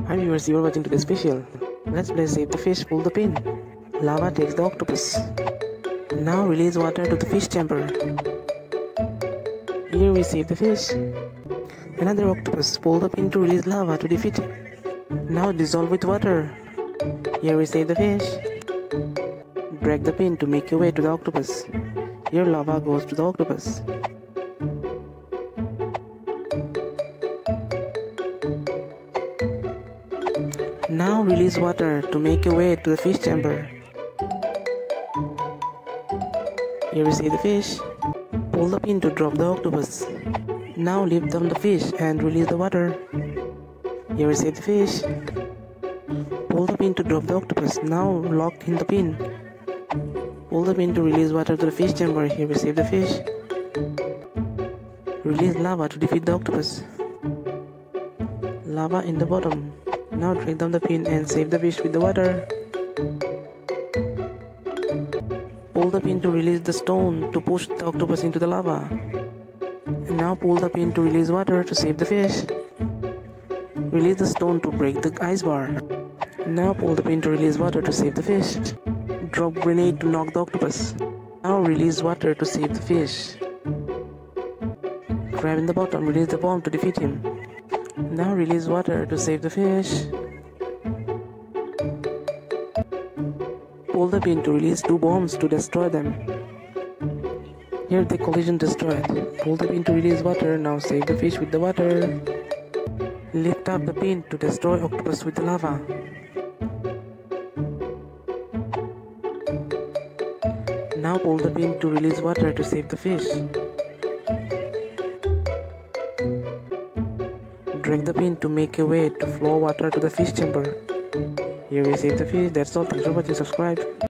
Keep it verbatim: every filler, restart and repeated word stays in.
Hi viewers, you are watching today's special. Let's play Save the Fish, Pull the Pin. Lava takes the octopus. Now release water to the fish chamber. Here we save the fish. Another octopus, pull the pin to release lava to defeat it. Now dissolve with water. Here we save the fish. Drag the pin to make your way to the octopus. Here lava goes to the octopus. Now release water to make your way to the fish chamber. Here we see the fish. Pull the pin to drop the octopus. Now lift on the fish and release the water. Here we see the fish. Pull the pin to drop the octopus. Now lock in the pin. Pull the pin to release water to the fish chamber. Here we save the fish. Release lava to defeat the octopus. Lava in the bottom. Now drag down the pin and save the fish with the water. Pull the pin to release the stone to push the octopus into the lava. And now pull the pin to release water to save the fish. Release the stone to break the ice bar. Now pull the pin to release water to save the fish. Drop grenade to knock the octopus. Now release water to save the fish. Grab in the bottom, release the bomb to defeat him. Now release water to save the fish. Pull the pin to release two bombs to destroy them. Here the collision destroyed. Pull the pin to release water. Now save the fish with the water. Lift up the pin to destroy octopus with the lava. Now pull the pin to release water to save the fish. Drag the pin to make a way to flow water to the fish chamber. Here we save the fish. That's all. Thanks for watching. Subscribe.